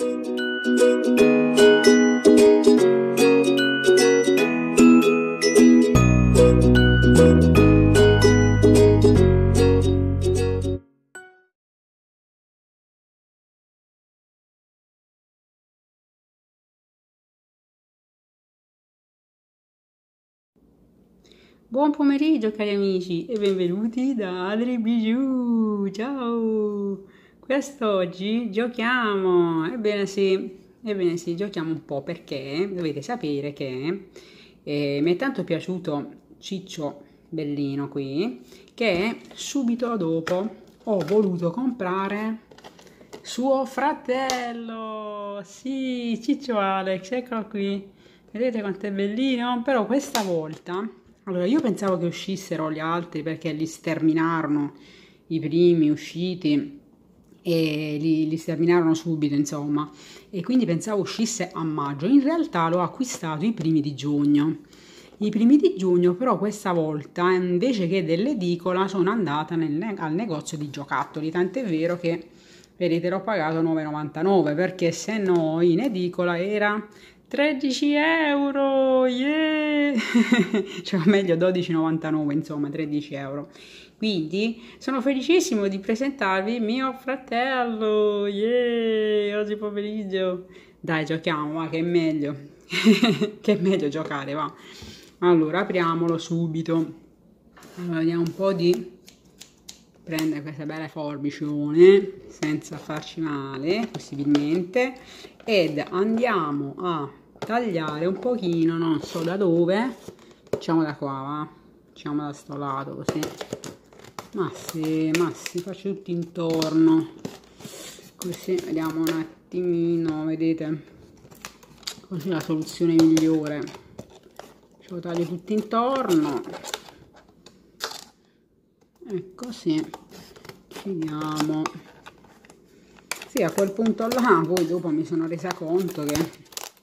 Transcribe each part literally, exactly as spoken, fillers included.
Buon pomeriggio cari amici e benvenuti da Adri Bijou, ciao! Quest'oggi giochiamo, ebbene sì, ebbene sì, giochiamo un po' perché dovete sapere che eh, mi è tanto piaciuto Ciccio Bellino qui che subito dopo ho voluto comprare suo fratello, sì, Ciccio Alex, eccolo qui, vedete quanto è bellino? Però questa volta... Allora, io pensavo che uscissero gli altri perché li sterminarono i primi usciti e li, li sterminarono subito, insomma, e quindi pensavo uscisse a maggio. In realtà l'ho acquistato i primi di giugno. I primi di giugno, però, questa volta invece che dell'edicola sono andata nel, al negozio di giocattoli. Tant'è vero che, vedete, l'ho pagato nove e novantanove perché se no in edicola era tredici euro, yeah! Cioè, meglio dodici e novantanove, insomma, tredici euro. Quindi sono felicissimo di presentarvi mio fratello, yeah! Oggi pomeriggio. Dai, giochiamo, va, che è meglio. Che è meglio giocare, va. Allora, apriamolo subito. Allora, vediamo un po' di prendere questa bella forbicione senza farci male, possibilmente, ed andiamo a tagliare un pochino, non so da dove, facciamo da qua, va? Facciamo da sto lato così, ma sì, ma sì, faccio tutto intorno, così vediamo un attimino, vedete, così è la soluzione migliore, ce lo taglio tutto intorno, e così chiudiamo. Sì, a quel punto là poi dopo mi sono resa conto che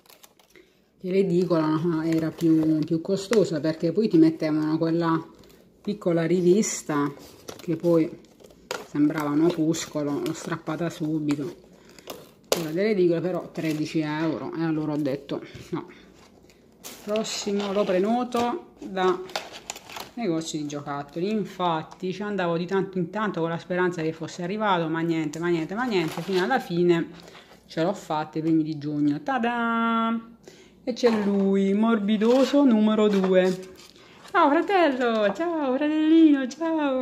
l'edicola era più, più costosa perché poi ti mettevano quella piccola rivista che poi sembrava un opuscolo, l'ho strappata subito. Quella dell'edicola però tredici euro e allora ho detto no, prossimo lo prenoto da negozi di giocattoli. Infatti ci andavo di tanto in tanto con la speranza che fosse arrivato, ma niente, ma niente, ma niente, fino alla fine ce l'ho fatta i primi di giugno. Tada! E c'è lui, morbidoso numero due. Ciao fratello, ciao fratellino, ciao!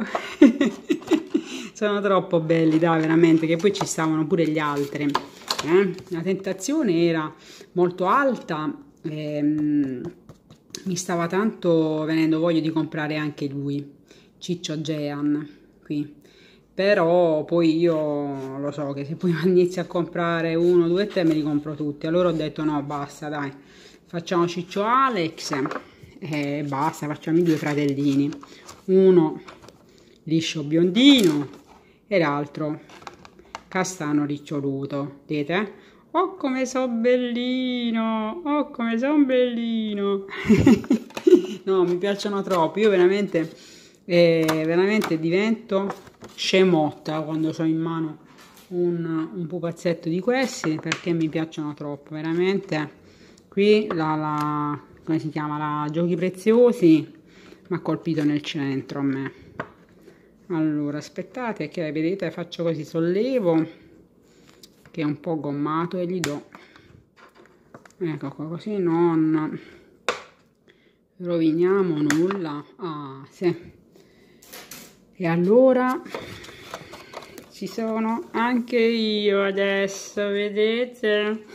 Sono troppo belli, dai, veramente, che poi ci stavano pure gli altri. Eh? La tentazione era molto alta, ehm, mi stava tanto venendo voglia di comprare anche lui, Ciccio Jean, qui. Però poi io lo so che se poi inizi a comprare uno, due, tre me li compro tutti. Allora ho detto no, basta, dai, facciamo Ciccio Alex e basta, facciamo i due fratellini. Uno liscio biondino e l'altro castano riccioluto, vedete? Oh come so bellino, oh come son bellino. No, mi piacciono troppo, io veramente, eh, veramente divento scemotta quando ho in mano un, un pupazzetto di questi perché mi piacciono troppo, veramente. Qui la, la come si chiama, la Giochi Preziosi mi ha colpito nel centro a me. Allora, aspettate che vedete, faccio così, sollevo, che è un po' gommato e gli do, ecco qua, così non roviniamo nulla. Ah, sì. E allora ci sono anche io adesso, vedete?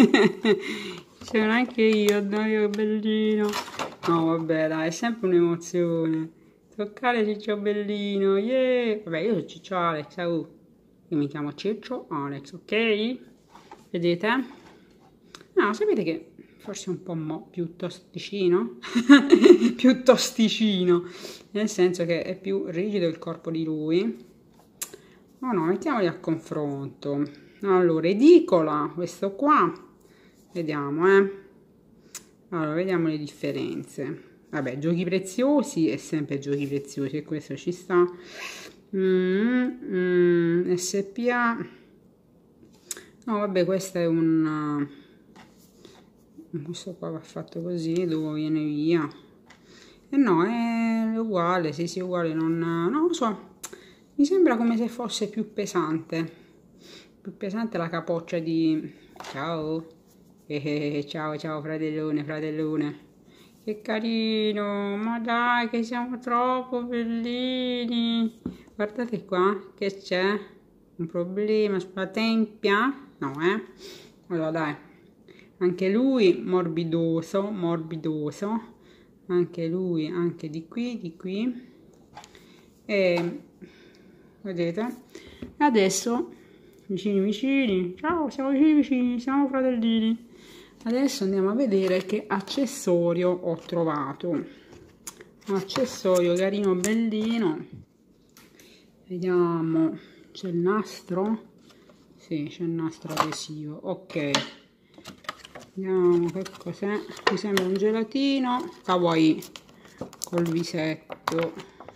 Ci sono anche io, dai, che bellino. No, vabbè, dai, è sempre un'emozione toccare Ciccio Bellino, yeah! Vabbè, io sono Ciccio Alex, uh. Io mi chiamo Ciccio Alex, ok? Vedete? No, sapete che forse un po' mo, più tosticino? Più tosticino, nel senso che è più rigido il corpo di lui. Oh no, mettiamoli a confronto. Allora, edicola, questo qua, vediamo, eh. Allora, vediamo le differenze. Vabbè, Giochi Preziosi è sempre Giochi Preziosi e questo ci sta. Mm, mm, S P A No, vabbè, questo è un... questo qua va fatto così, dopo viene via. E no, è uguale, sì, sì, uguale, non, non lo so. Mi sembra come se fosse più pesante. Più pesante la capoccia di... Ciao. Eh, ciao, ciao, fratellone, fratellone. Che carino, ma dai, che siamo troppo bellini. Guardate qua, che c'è? Un problema sulla tempia? No, eh? Allora, dai. Anche lui morbidoso, morbidoso. Anche lui, anche di qui, di qui. E vedete? Adesso, vicini vicini, ciao, siamo vicini vicini, siamo fratellini. Adesso andiamo a vedere che accessorio ho trovato. Un accessorio carino, bellino. Vediamo, c'è il nastro? Sì, c'è il nastro adesivo. Ok, vediamo che cos'è. Mi sembra un gelatino kawaii col visetto.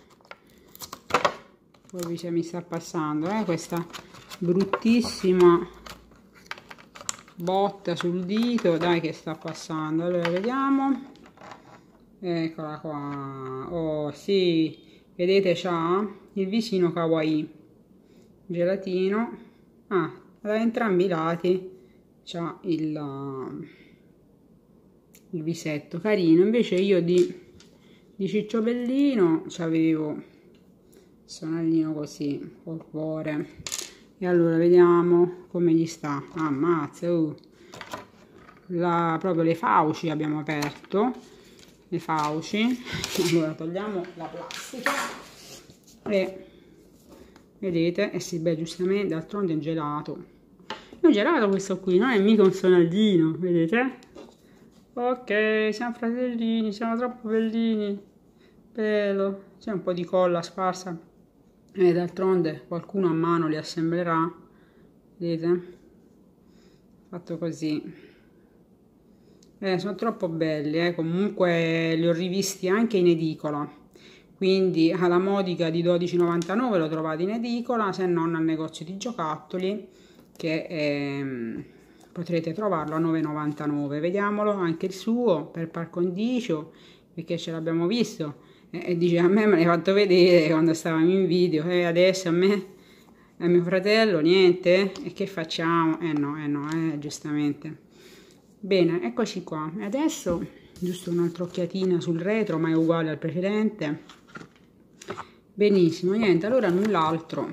Poi mi sta passando, eh, questa bruttissima botta sul dito, dai, che sta passando. Allora vediamo, eccola qua. Oh sì, vedete, c'ha il visino kawaii, gelatino. Ah, da entrambi i lati c'ha il, il visetto carino. Invece io di, di cicciobellino c'avevo sonallino così col cuore. E allora vediamo come gli sta. Ammazza, uh. La, proprio le fauci abbiamo aperto, le fauci. Allora togliamo la plastica e vedete, e eh sì, beh, giustamente, d'altronde è gelato. È un gelato questo qui, non è mica un sonaldino, vedete? Ok, siamo fratellini, siamo troppo bellini. Bello, c'è un po' di colla sparsa. E d'altronde qualcuno a mano li assemblerà, vedete? Fatto così. Eh, sono troppo belli, eh. Comunque li ho rivisti anche in edicola, quindi alla modica di dodici e novantanove lo trovate in edicola, se non al negozio di giocattoli, che ehm, potrete trovarlo a nove e novantanove. Vediamolo anche il suo per par condicio, perché ce l'abbiamo visto. E dice, a me me l'hai fatto vedere quando stavamo in video, e adesso a me, a mio fratello, niente? E che facciamo? Eh no, eh no, eh, giustamente. Bene, eccoci qua. E adesso, giusto un'altra occhiatina sul retro, ma è uguale al precedente. Benissimo, niente, allora null'altro.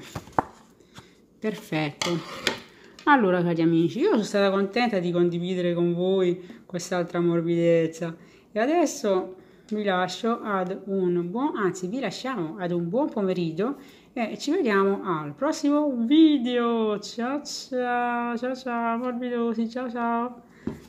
Perfetto. Allora, cari amici, io sono stata contenta di condividere con voi quest'altra morbidezza. E adesso vi lascio ad un buon, anzi vi lasciamo ad un buon pomeriggio e ci vediamo al prossimo video. Ciao ciao, ciao ciao morbidosi, ciao ciao.